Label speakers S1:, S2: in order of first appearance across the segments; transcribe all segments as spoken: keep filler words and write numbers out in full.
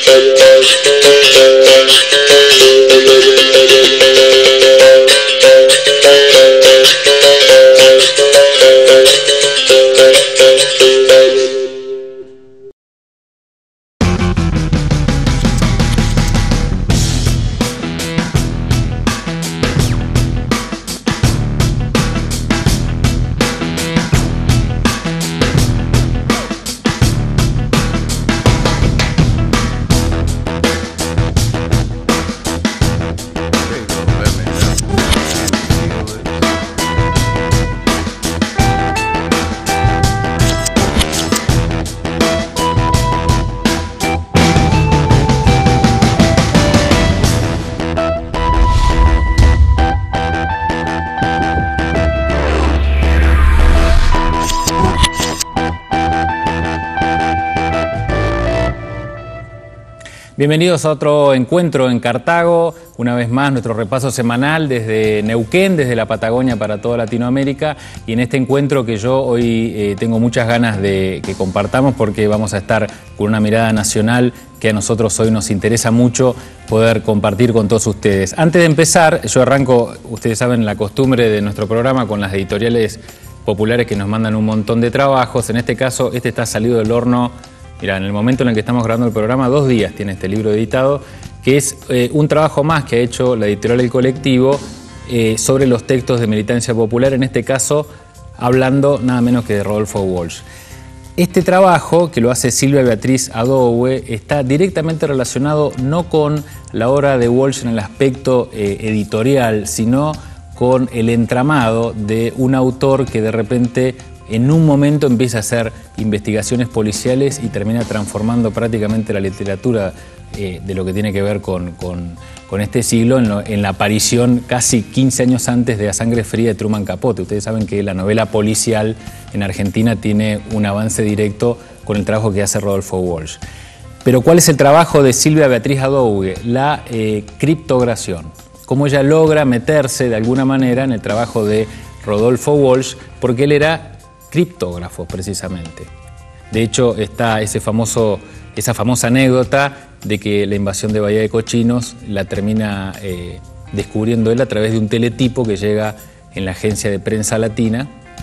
S1: Bienvenidos a otro encuentro en Cartago, una vez más nuestro repaso semanal desde Neuquén, desde la Patagonia para toda Latinoamérica, y en este encuentro que yo hoy eh, tengo muchas ganas de que compartamos porque vamos a estar con una mirada nacional que a nosotros hoy nos interesa mucho poder compartir con todos ustedes. Antes de empezar, yo arranco, ustedes saben, la costumbre de nuestro programa con las editoriales populares que nos mandan un montón de trabajos. En este caso, este está salido del horno. Mira, en el momento en el que estamos grabando el programa, dos días tiene este libro editado, que es eh, un trabajo más que ha hecho la editorial El Colectivo eh, sobre los textos de militancia popular, en este caso hablando nada menos que de Rodolfo Walsh. Este trabajo, que lo hace Silvia Beatriz Adoue, está directamente relacionado no con la obra de Walsh en el aspecto eh, editorial, sino con el entramado de un autor que de repente en un momento empieza a hacer investigaciones policiales y termina transformando prácticamente la literatura eh, de lo que tiene que ver con, con, con este siglo en, lo, en la aparición casi quince años antes de A Sangre Fría de Truman Capote. Ustedes saben que la novela policial en Argentina tiene un avance directo con el trabajo que hace Rodolfo Walsh. Pero ¿cuál es el trabajo de Silvia Beatriz Adoue? La eh, criptografiación. Cómo ella logra meterse de alguna manera en el trabajo de Rodolfo Walsh, porque él era criptógrafo precisamente. De hecho, está ese famoso, esa famosa anécdota de que la invasión de Bahía de Cochinos la termina eh, descubriendo él a través de un teletipo que llega en la agencia de prensa latina,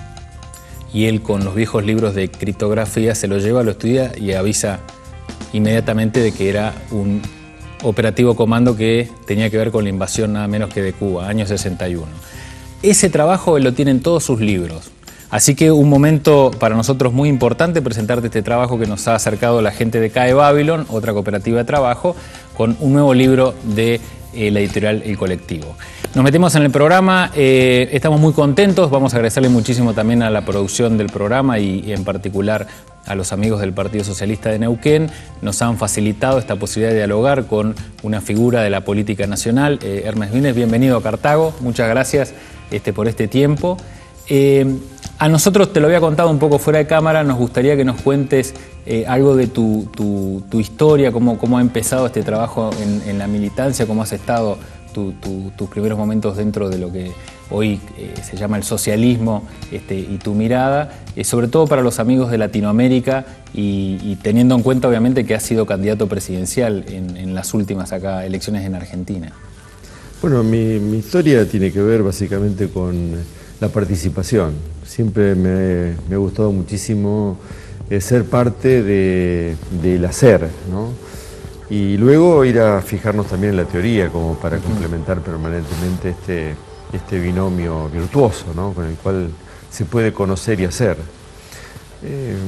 S1: y él con los viejos libros de criptografía se lo lleva, lo estudia y avisa inmediatamente de que era un operativo comando que tenía que ver con la invasión nada menos que de Cuba, año sesenta y uno. Ese trabajo él lo tiene en todos sus libros. Así que un momento para nosotros muy importante presentarte este trabajo que nos ha acercado la gente de C A E Babylon, otra cooperativa de trabajo, con un nuevo libro de eh, la editorial El Colectivo. Nos metemos en el programa, eh, estamos muy contentos, vamos a agradecerle muchísimo también a la producción del programa y, y en particular a los amigos del Partido Socialista de Neuquén. Nos han facilitado esta posibilidad de dialogar con una figura de la política nacional. Eh, Hermes Vines, bienvenido a Cartago, muchas gracias este, por este tiempo. Eh, A nosotros, te lo había contado un poco fuera de cámara, nos gustaría que nos cuentes eh, algo de tu, tu, tu historia, cómo, cómo ha empezado este trabajo en, en la militancia, cómo has estado tu, tu, tus primeros momentos dentro de lo que hoy eh, se llama el socialismo este, y tu mirada, eh, sobre todo para los amigos de Latinoamérica y, y teniendo en cuenta obviamente que has sido candidato presidencial en, en las últimas acá elecciones en Argentina.
S2: Bueno, mi, mi historia tiene que ver básicamente con la participación. Siempre me, me ha gustado muchísimo eh, ser parte de, del hacer, ¿no? Y luego ir a fijarnos también en la teoría, como para complementar permanentemente este, este binomio virtuoso, ¿no? Con el cual se puede conocer y hacer. Eh,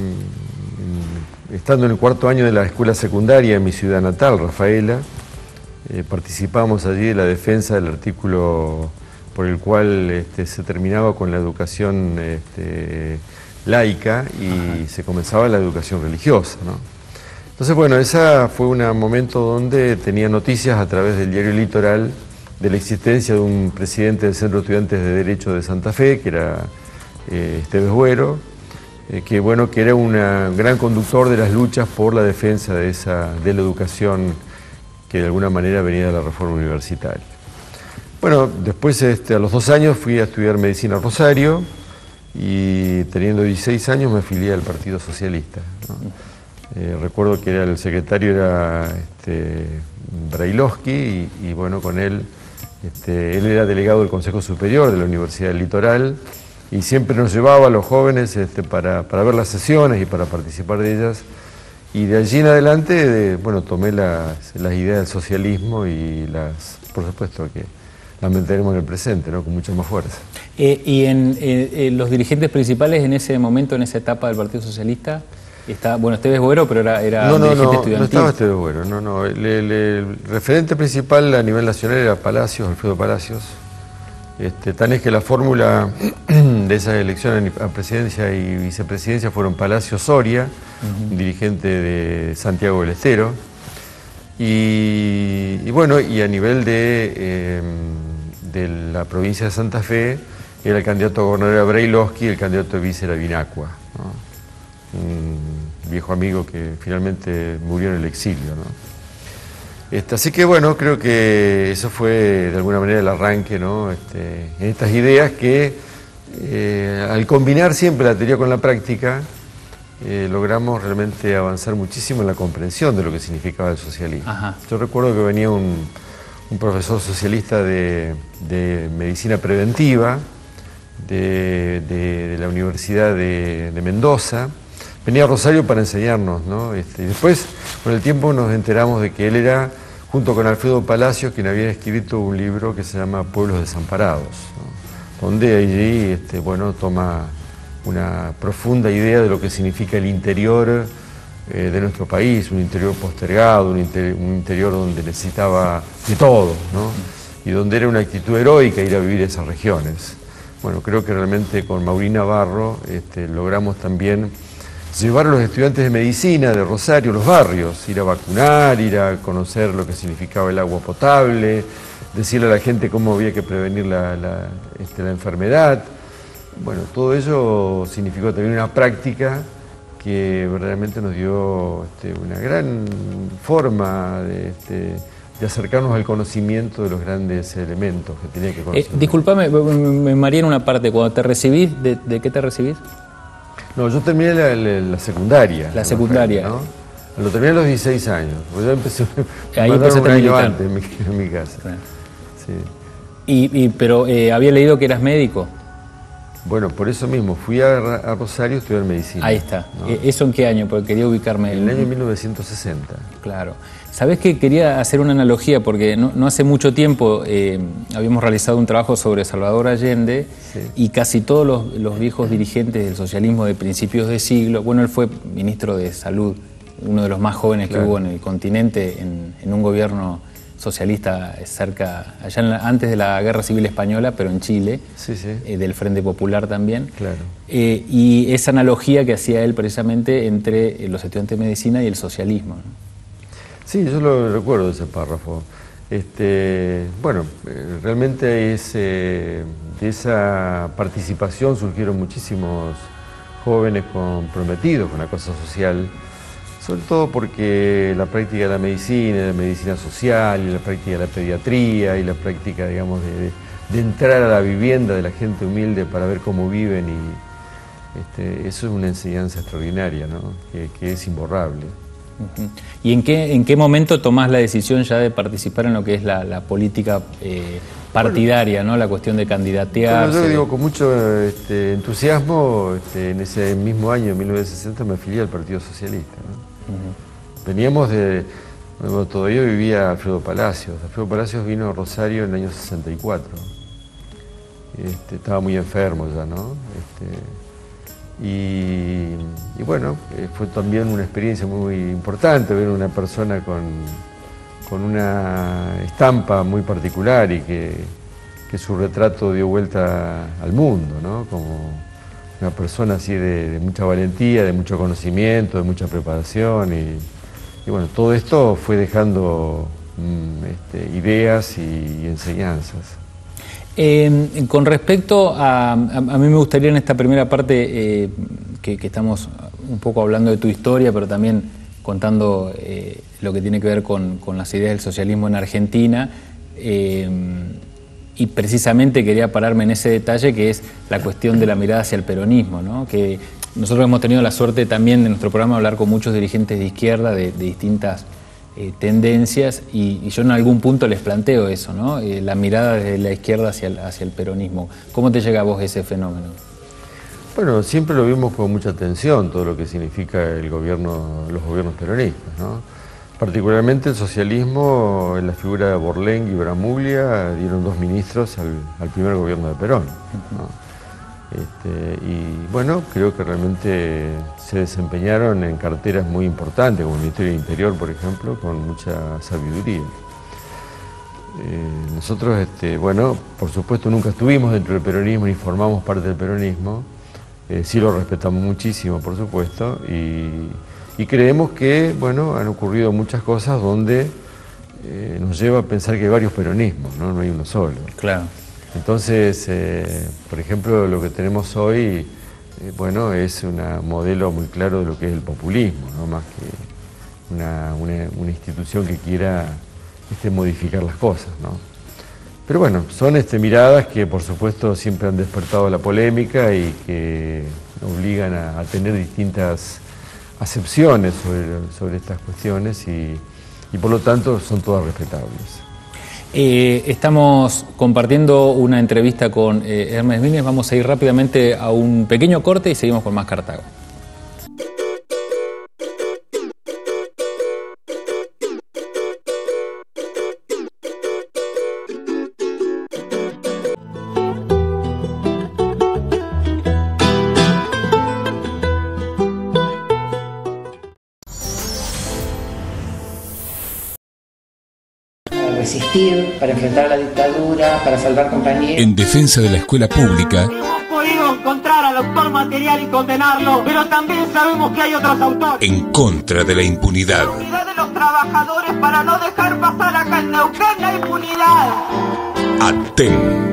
S2: estando en el cuarto año de la escuela secundaria en mi ciudad natal, Rafaela, eh, participamos allí de la defensa del artículo por el cual este, se terminaba con la educación este, laica y Ajá. se comenzaba la educación religiosa, ¿no? Entonces, bueno, ese fue un momento donde tenía noticias a través del diario Litoral de la existencia de un presidente del Centro de Estudiantes de Derecho de Santa Fe, que era eh, Esteves Güero, eh, que, bueno, que era un gran conductor de las luchas por la defensa de, esa, de la educación que de alguna manera venía de la reforma universitaria. Bueno, después este, a los dos años fui a estudiar medicina a Rosario y teniendo dieciséis años me afilié al Partido Socialista, ¿no? Eh, recuerdo que era el secretario era este, Brailovsky y, y bueno, con él, este, él era delegado del Consejo Superior de la Universidad del Litoral y siempre nos llevaba a los jóvenes este, para, para ver las sesiones y para participar de ellas. Y de allí en adelante, de, bueno, tomé las, las ideas del socialismo y las, por supuesto que las mantenemos en el presente, ¿no? Con mucha más fuerza.
S1: Eh, ¿Y en eh, los dirigentes principales en ese momento, en esa etapa del Partido Socialista? Está, bueno, Esteves Boero, pero era, era
S2: no, no,
S1: dirigente
S2: no,
S1: estudiantil.
S2: No estaba Esteves Boero, no, no. El, el, el referente principal a nivel nacional era Palacios, Alfredo Palacios. Este, tan es que la fórmula de esas elecciones a presidencia y vicepresidencia fueron Palacios Soria, uh-huh. dirigente de Santiago del Estero. Y, y bueno, y a nivel de, eh, de la provincia de Santa Fe, era el candidato a gobernador era Brailovsky y el candidato a vice era Vinacua, ¿no? Un viejo amigo que finalmente murió en el exilio, ¿no? Este, así que bueno, creo que eso fue de alguna manera el arranque, ¿no? Este, en estas ideas que eh, al combinar siempre la teoría con la práctica eh, logramos realmente avanzar muchísimo en la comprensión de lo que significaba el socialismo. Ajá. Yo recuerdo que venía un, un profesor socialista de, de medicina preventiva de, de, de la Universidad de, de Mendoza. Venía a Rosario para enseñarnos, ¿no? Este, y después, con el tiempo, nos enteramos de que él era, junto con Alfredo Palacios, quien había escrito un libro que se llama Pueblos Desamparados, ¿no? Donde allí, este, bueno, toma una profunda idea de lo que significa el interior eh, de nuestro país, un interior postergado, un, inter un interior donde necesitaba de todo, ¿no? Y donde era una actitud heroica ir a vivir esas regiones. Bueno, creo que realmente con Maurín Navarro este, logramos también llevar a los estudiantes de medicina de Rosario, los barrios, ir a vacunar, ir a conocer lo que significaba el agua potable, decirle a la gente cómo había que prevenir la, la, este, la enfermedad. Bueno, todo ello significó también una práctica que verdaderamente nos dio este, una gran forma de, este, de acercarnos al conocimiento de los grandes elementos que tenía que conocer.
S1: Eh, disculpame, me mareé en una parte. Cuando te recibís, ¿de, de qué te recibís?
S2: No, yo terminé la, la, la secundaria.
S1: La secundaria.
S2: ¿No? Lo terminé a los dieciséis años. Pues yo empecé,
S1: ahí empecé
S2: un año antes en mi, en mi casa.
S1: Claro. Sí. Y, y, pero eh, había leído que eras médico.
S2: Bueno, por eso mismo, fui a, a Rosario a estudiar medicina.
S1: Ahí está. ¿No? ¿Eso en qué año? Porque quería ubicarme.
S2: En el año mil novecientos sesenta.
S1: Claro. ¿Sabés que quería hacer una analogía? Porque no, no hace mucho tiempo eh, habíamos realizado un trabajo sobre Salvador Allende, sí. Y casi todos los, los viejos dirigentes del socialismo de principios de siglo, bueno, él fue ministro de Salud, uno de los más jóvenes claro. que hubo en el continente, en, en un gobierno socialista cerca, allá en la, antes de la Guerra Civil Española, pero en Chile,
S2: sí, sí.
S1: Eh, del Frente Popular también.
S2: Claro.
S1: Eh, y esa analogía que hacía él precisamente entre los estudiantes de medicina y el socialismo, ¿no?
S2: Sí, yo lo recuerdo ese párrafo. Este, bueno, realmente es, eh, de esa participación surgieron muchísimos jóvenes comprometidos con la cosa social, sobre todo porque la práctica de la medicina, la medicina social, y la práctica de la pediatría, y la práctica, digamos, de, de, de entrar a la vivienda de la gente humilde para ver cómo viven, y este, eso es una enseñanza extraordinaria, ¿no? que, que es imborrable.
S1: Uh-huh. ¿Y en qué, en qué momento tomás la decisión ya de participar en lo que es la, la política eh, partidaria, bueno, ¿no? La cuestión de candidatearse?
S2: Bueno, yo digo, con mucho este, entusiasmo, este, en ese mismo año, mil novecientos sesenta, me afilié al Partido Socialista, ¿no? Uh-huh. Veníamos de... Bueno, todavía vivía Alfredo Palacios. Alfredo Palacios vino a Rosario en el año sesenta y cuatro. Este, estaba muy enfermo ya, ¿no? Este, Y, y bueno, eh, fue también una experiencia muy importante ver a una persona con, con una estampa muy particular y que, que su retrato dio vuelta al mundo, ¿no? Como una persona así de, de mucha valentía, de mucho conocimiento, de mucha preparación y, y bueno, todo esto fue dejando mm, este, ideas y, y enseñanzas.
S1: Eh, con respecto a, a, a mí me gustaría en esta primera parte eh, que, que estamos un poco hablando de tu historia, pero también contando eh, lo que tiene que ver con, con las ideas del socialismo en Argentina, eh, y precisamente quería pararme en ese detalle que es la cuestión de la mirada hacia el peronismo, ¿no? Que nosotros hemos tenido la suerte también de nuestro programa hablar con muchos dirigentes de izquierda de, de distintas eh, tendencias y, y yo en algún punto les planteo eso, ¿no? Eh, la mirada desde la izquierda hacia el, hacia el peronismo. ¿Cómo te llega a vos ese fenómeno?
S2: Bueno, siempre lo vimos con mucha atención, todo lo que significa el gobierno, los gobiernos peronistas, ¿no? Particularmente el socialismo, en la figura de Borleng y Bramuglia, dieron dos ministros al, al primer gobierno de Perón, ¿no? Este, y bueno, creo que realmente se desempeñaron en carteras muy importantes, como el Ministerio del Interior, por ejemplo, con mucha sabiduría. Eh, nosotros, este, bueno, por supuesto nunca estuvimos dentro del peronismo ni formamos parte del peronismo, eh, sí lo respetamos muchísimo, por supuesto, y, y creemos que, bueno, han ocurrido muchas cosas donde eh, nos lleva a pensar que hay varios peronismos, ¿no? No hay uno solo.
S1: Claro.
S2: Entonces, eh, por ejemplo, lo que tenemos hoy, eh, bueno, es un modelo muy claro de lo que es el populismo, ¿no? Más que una, una, una institución que quiera este, modificar las cosas, ¿no? Pero bueno, son este, miradas que por supuesto siempre han despertado la polémica y que obligan a, a tener distintas acepciones sobre, sobre estas cuestiones y, y por lo tanto son todas respetables.
S1: Eh, estamos compartiendo una entrevista con eh, Hermes Vines. Vamos a ir rápidamente a un pequeño corte y seguimos con más Cartago.
S3: Resistir, para enfrentar la dictadura, para salvar compañeros.
S4: En defensa de la escuela pública.
S5: Hemos podido encontrar al autor material y condenarlo, pero también sabemos que hay otros autores.
S4: En contra de la impunidad.
S5: La unidad de los trabajadores para no dejar pasar acá en Neuquén la impunidad.
S4: A T E M.